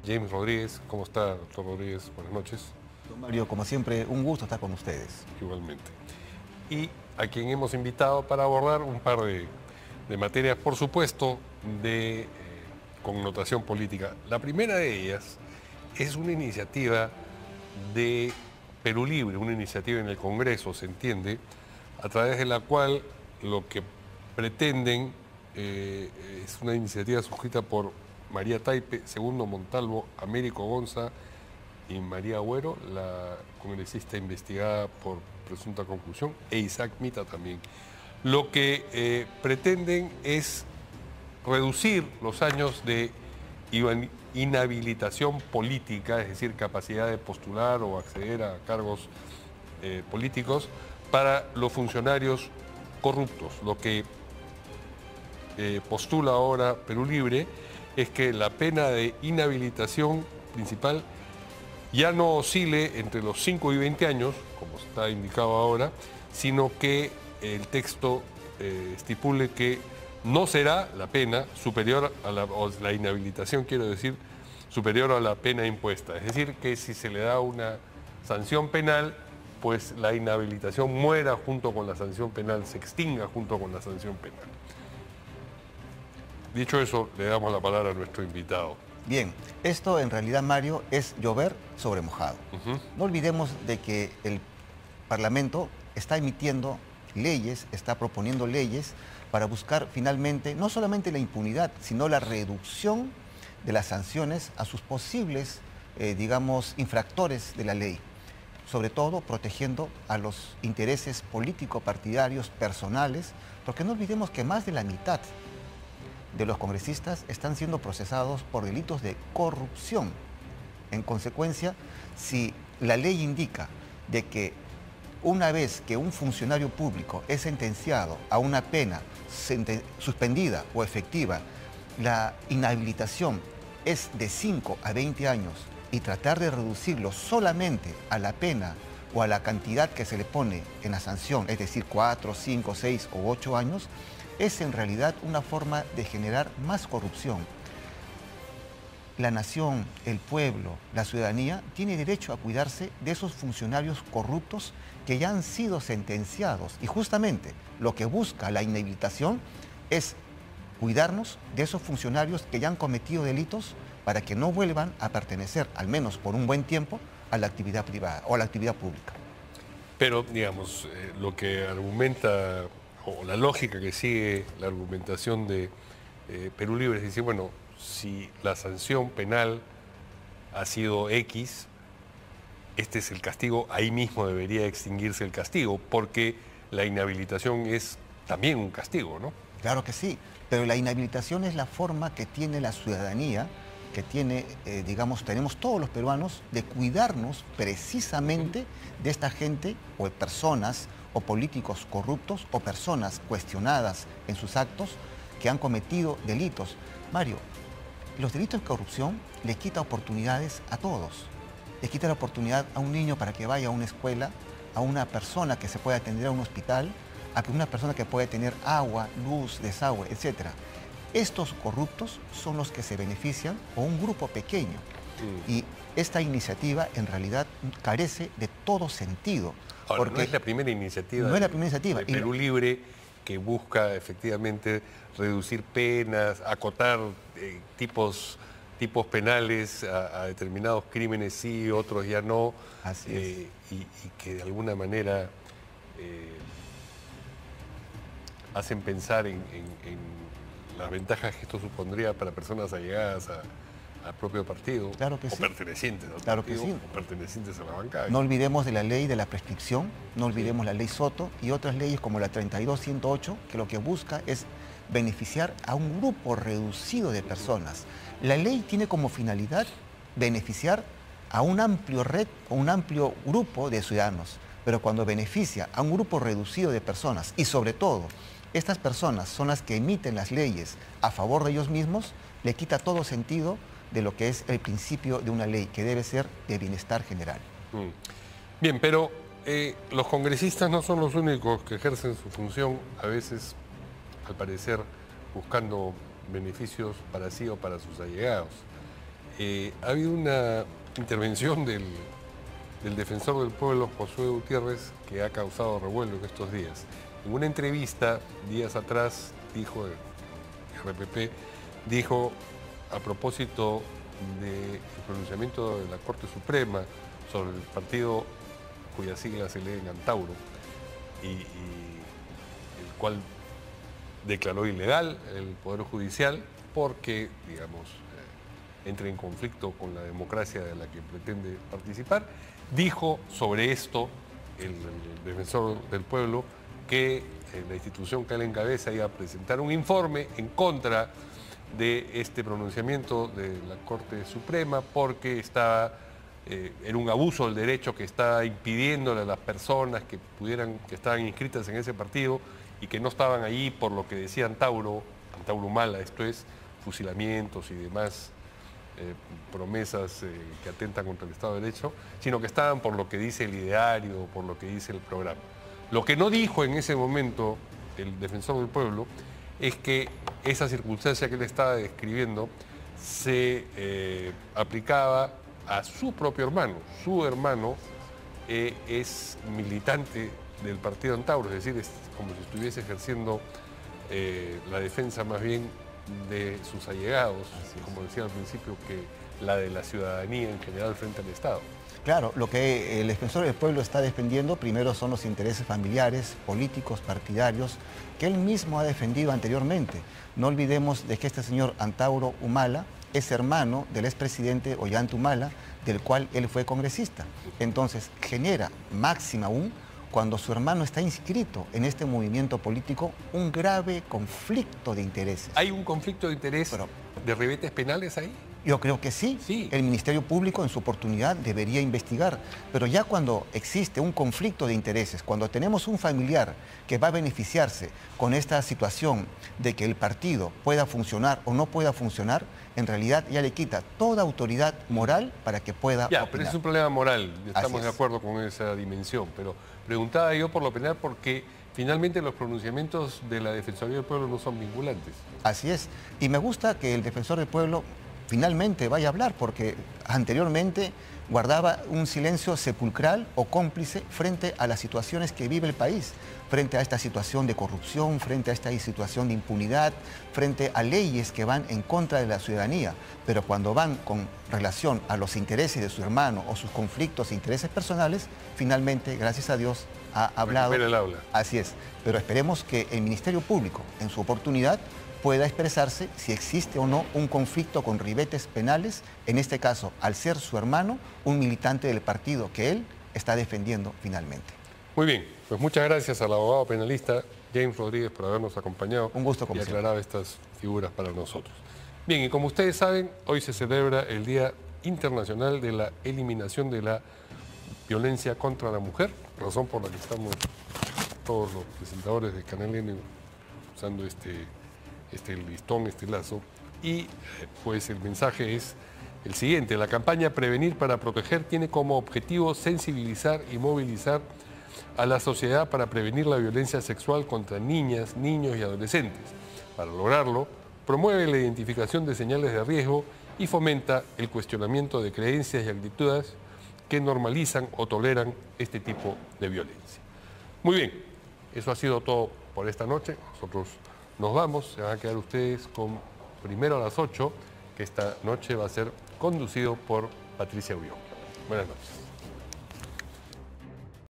James Rodríguez. ¿Cómo está, doctor Rodríguez? Buenas noches. Don Mario, como siempre, un gusto estar con ustedes. Igualmente. Y a quien hemos invitado para abordar un par de materias, por supuesto, de connotación política. La primera de ellas es una iniciativa de Perú Libre, una iniciativa en el Congreso, se entiende, a través de la cual lo que pretenden es una iniciativa suscrita por María Taipe, Segundo Montalvo, Américo Gonza y María Agüero, la congresista investigada por presunta corrupción, e Isaac Mita también. Lo que pretenden es reducir los años de inhabilitación política, es decir, capacidad de postular o acceder a cargos políticos para los funcionarios corruptos. Lo que postula ahora Perú Libre es que la pena de inhabilitación principal ya no oscile entre los 5 y 20 años, como está indicado ahora, sino que el texto estipule que no será la pena superior a la inhabilitación, quiero decir, superior a la pena impuesta. Es decir, que si se le da una sanción penal, pues la inhabilitación muera junto con la sanción penal, se extinga junto con la sanción penal. Dicho eso, le damos la palabra a nuestro invitado. Bien, esto en realidad, Mario, es llover sobre mojado. No olvidemos de que el Parlamento está emitiendo leyes, está proponiendo leyes para buscar finalmente no solamente la impunidad, sino la reducción de las sanciones a sus posibles, digamos, infractores de la ley. Sobre todo protegiendo a los intereses político-partidarios personales, porque no olvidemos que más de la mitad de los congresistas están siendo procesados por delitos de corrupción. En consecuencia, si la ley indica de que una vez que un funcionario público es sentenciado a una pena suspendida o efectiva, la inhabilitación es de 5 a 20 años y tratar de reducirlo solamente a la pena o a la cantidad que se le pone en la sanción, es decir, 4, 5, 6 o 8 años, es en realidad una forma de generar más corrupción. La nación, el pueblo, la ciudadanía tiene derecho a cuidarse de esos funcionarios corruptos que ya han sido sentenciados. Y justamente lo que busca la inhabilitación es cuidarnos de esos funcionarios que ya han cometido delitos para que no vuelvan a pertenecer, al menos por un buen tiempo, a la actividad privada o a la actividad pública. Pero, digamos, lo que argumenta, o la lógica que sigue la argumentación de Perú Libre, es decir, bueno, si la sanción penal ha sido X, este es el castigo, ahí mismo debería extinguirse el castigo, porque la inhabilitación es también un castigo, ¿no? Claro que sí, pero la inhabilitación es la forma que tiene la ciudadanía, que tiene, digamos, tenemos todos los peruanos, de cuidarnos precisamente de esta gente o de personas o políticos corruptos o personas cuestionadas en sus actos que han cometido delitos. Mario, los delitos de corrupción le quita oportunidades a todos. Le quita la oportunidad a un niño para que vaya a una escuela, a una persona que se pueda atender a un hospital, a una persona que puede tener agua, luz, desagüe, etc. Estos corruptos son los que se benefician, o un grupo pequeño. Y esta iniciativa en realidad carece de todo sentido. Ahora, porque no es la primera iniciativa, no es la primera iniciativa. de Perú Libre que busca efectivamente reducir penas, acotar tipos penales a determinados crímenes sí, otros ya no. Así es. Y que de alguna manera hacen pensar en las ventajas que esto supondría para personas allegadas al propio partido, Claro que o sí. pertenecientes al Claro partido, que sí. o pertenecientes a la bancada. No olvidemos de la ley de la prescripción, no olvidemos la ley Soto y otras leyes como la 32-108, que lo que busca es beneficiar a un grupo reducido de personas. La ley tiene como finalidad beneficiar a un amplio red o un amplio grupo de ciudadanos, pero cuando beneficia a un grupo reducido de personas y sobre todo estas personas son las que emiten las leyes a favor de ellos mismos, le quita todo sentido de lo que es el principio de una ley, que debe ser de bienestar general. Bien, pero los congresistas no son los únicos que ejercen su función, a veces, al parecer, buscando beneficios para sí o para sus allegados. ha habido una intervención del defensor del pueblo, Josué Gutiérrez, que ha causado revuelo en estos días. En una entrevista, días atrás, dijo, RPP, dijo, a propósito del pronunciamiento de la Corte Suprema sobre el partido cuyas siglas se leen Antauro, y el cual declaró ilegal el Poder Judicial porque, digamos, entra en conflicto con la democracia de la que pretende participar. Dijo sobre esto el defensor del pueblo que la institución que él encabeza iba a presentar un informe en contra de este pronunciamiento de la Corte Suprema porque era un abuso del derecho que estaba impidiéndole a las personas que estaban inscritas en ese partido y que no estaban allí por lo que decía Antauro Humala, esto es, fusilamientos y demás promesas que atentan contra el Estado de Derecho, sino que estaban por lo que dice el ideario, por lo que dice el programa. Lo que no dijo en ese momento el defensor del pueblo es que esa circunstancia que él estaba describiendo se aplicaba a su propio hermano. Su hermano es militante del partido Antauro, es decir, es como si estuviese ejerciendo la defensa más bien de sus allegados, como decía al principio, que la de la ciudadanía en general frente al Estado. Claro, lo que el defensor del pueblo está defendiendo primero son los intereses familiares, políticos, partidarios, que él mismo ha defendido anteriormente. No olvidemos de que este señor Antauro Humala es hermano del expresidente Ollanta Humala, del cual él fue congresista. Entonces, genera, máxima aún, cuando su hermano está inscrito en este movimiento político, un grave conflicto de intereses. ¿Hay un conflicto de interés de ribetes penales ahí? Yo creo que sí. El Ministerio Público en su oportunidad debería investigar, pero ya cuando existe un conflicto de intereses, cuando tenemos un familiar que va a beneficiarse con esta situación de que el partido pueda funcionar o no pueda funcionar, en realidad ya le quita toda autoridad moral para que pueda opinar. Pero es un problema moral, estamos de acuerdo con esa dimensión, pero preguntaba yo por lo penal porque finalmente los pronunciamientos de la Defensoría del Pueblo no son vinculantes. Así es, y me gusta que el Defensor del Pueblo finalmente vaya a hablar, porque anteriormente guardaba un silencio sepulcral o cómplice frente a las situaciones que vive el país, frente a esta situación de corrupción, frente a esta situación de impunidad, frente a leyes que van en contra de la ciudadanía. Pero cuando van con relación a los intereses de su hermano o sus conflictos e intereses personales, finalmente, gracias a Dios, ha hablado. Recupera el aula. Así es, pero esperemos que el Ministerio Público, en su oportunidad, pueda expresarse si existe o no un conflicto con ribetes penales, en este caso, al ser su hermano, un militante del partido que él está defendiendo finalmente. Muy bien, pues muchas gracias al abogado penalista James Rodríguez por habernos acompañado. Un gusto, como y aclarado estas figuras para nosotros. Bien, y como ustedes saben, hoy se celebra el Día Internacional de la Eliminación de la Violencia contra la Mujer, razón por la que estamos todos los presentadores de Canal N usando este listón, este lazo, y pues el mensaje es el siguiente: la campaña Prevenir para Proteger tiene como objetivo sensibilizar y movilizar a la sociedad para prevenir la violencia sexual contra niñas, niños y adolescentes. Para lograrlo, promueve la identificación de señales de riesgo y fomenta el cuestionamiento de creencias y actitudes que normalizan o toleran este tipo de violencia. Muy bien, eso ha sido todo por esta noche. Nosotros nos vamos, se van a quedar ustedes con Primero a las 8, que esta noche va a ser conducido por Patricia Ulloa. Buenas noches.